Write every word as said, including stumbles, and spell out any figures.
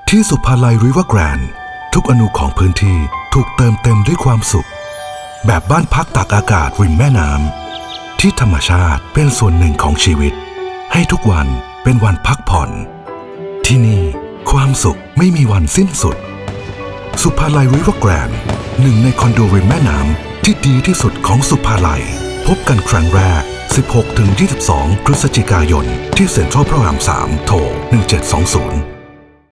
ที่สุภาลัยริเวอร์แกรนด์ทุกอนูของพื้นที่ถูกเติมเต็มด้วยความสุขแบบบ้านพักตากอากาศริมแม่น้ำที่ธรรมชาติเป็นส่วนหนึ่งของชีวิตให้ทุกวันเป็นวันพักผ่อนที่นี่ความสุขไม่มีวันสิ้นสุดสุภาลัยริเวอร์แกรนด์หนึ่งในคอนโดริมแม่น้ำที่ดีที่สุดของสุภาลัยพบกันครั้งแรก สิบหกถึงยี่สิบสอง พฤศจิกายนที่เซ็นทรัลพระรามสามโทรหนึ่งเจ็ดสองศูนย์